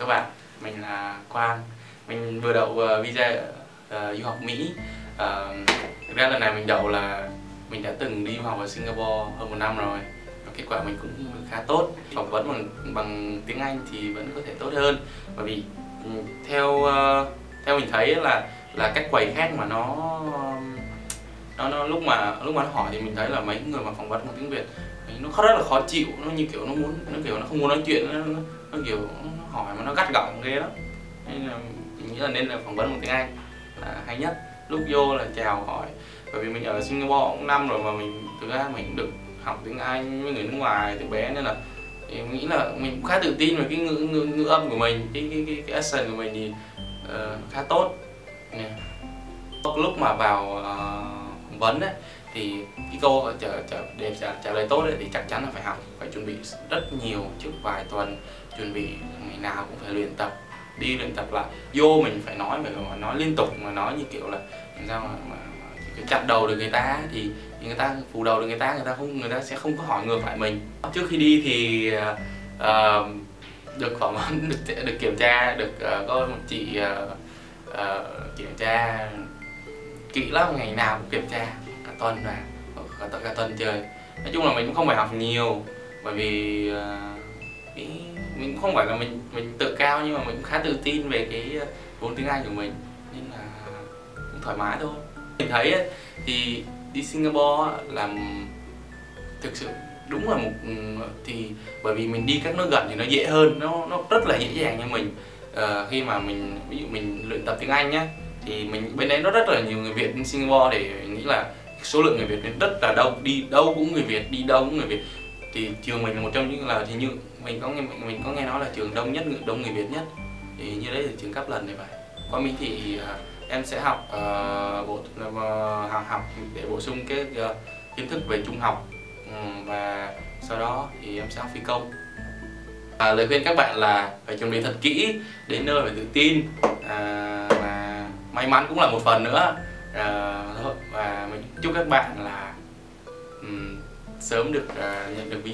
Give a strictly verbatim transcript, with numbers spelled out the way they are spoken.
các bạn, mình là Quang. Mình vừa đậu uh, visa uh, du học Mỹ. uh, Thực ra lần này mình đậu là mình đã từng đi du học ở Singapore hơn một năm rồi, và kết quả mình cũng khá tốt. Phỏng vấn bằng, bằng tiếng Anh thì vẫn có thể tốt hơn, bởi vì theo uh, theo mình thấy là là các quầy khác mà nó nó, nó lúc mà lúc mà nó hỏi thì mình thấy là mấy người mà phỏng vấn bằng tiếng Việt nó rất là khó chịu, nó như kiểu nó muốn nó kiểu nó không muốn nói chuyện, nó, nó, nó kiểu nó hỏi mà nó gắt gỏng ghê lắm. Nên là mình nghĩ là nên là phỏng vấn bằng tiếng Anh là hay nhất. Lúc vô là chào hỏi, bởi vì mình ở Singapore cũng năm rồi mà mình thực ra mình được học tiếng Anh với người nước ngoài từ bé, nên là thì mình nghĩ là mình cũng khá tự tin về cái ngữ, ngữ, ngữ âm của mình, cái cái cái, cái accent của mình thì uh, khá tốt. Yeah. Lúc mà vào uh, phỏng vấn ấy, thì cái câu trả, trả, để trả, trả lời tốt ấy, thì chắc chắn là phải học, phải chuẩn bị rất nhiều trước vài tuần, chuẩn bị ngày nào cũng phải luyện tập, đi luyện tập lại. Vô mình phải nói phải nói liên tục, mà nói như kiểu là làm sao mà, mà, mà chặn đầu được người ta thì, thì người ta phủ đầu được người ta, người ta không người ta sẽ không có hỏi ngược lại mình. Trước khi đi thì uh, được phỏng vấn, được, được kiểm tra, được uh, có một chị uh, uh, kiểm tra kỹ lắm, ngày nào cũng kiểm tra cả tuần và cả, cả, cả tuần trời. Nói chung là mình cũng không phải học nhiều, bởi vì uh, cái, mình cũng không phải là mình mình tự cao, nhưng mà mình cũng khá tự tin về cái vốn tiếng Anh của mình, nên là cũng thoải mái thôi. Mình thấy ấy, thì đi Singapore làm thực sự đúng là một thì bởi vì mình đi các nước gần thì nó dễ hơn, nó nó rất là dễ dàng cho mình. Uh, khi mà mình ví dụ mình luyện tập tiếng Anh nhá, thì mình bên đấy nó rất là nhiều người Việt in Singapore, thì mình nghĩ là số lượng người Việt rất là đông, đi đâu cũng người Việt, đi đâu cũng người Việt. Thì trường mình là một trong những là thì như mình có nghe mình có nghe nói là trường đông nhất, đông người Việt nhất, thì như đấy là trường Kaplan này vậy. Qua Mỹ thì uh, em sẽ học uh, bộ uh, học học để bổ sung cái uh, kiến thức về trung học, um, và sau đó thì em sẽ học phi công. À, lời khuyên các bạn là phải chuẩn bị thật kỹ, đến nơi phải tự tin, à, và may mắn cũng là một phần nữa. À, và mình chúc các bạn là um, sớm được uh, nhận được visa.